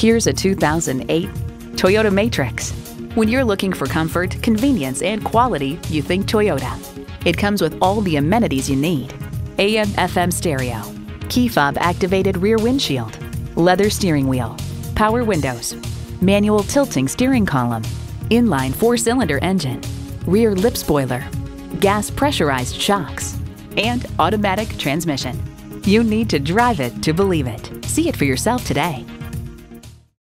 Here's a 2008 Toyota Matrix. When you're looking for comfort, convenience, and quality, you think Toyota. It comes with all the amenities you need: AM/FM stereo, key fob activated rear windshield, leather steering wheel, power windows, manual tilting steering column, inline 4-cylinder engine, rear lip spoiler, gas pressurized shocks, and automatic transmission. You need to drive it to believe it. See it for yourself today.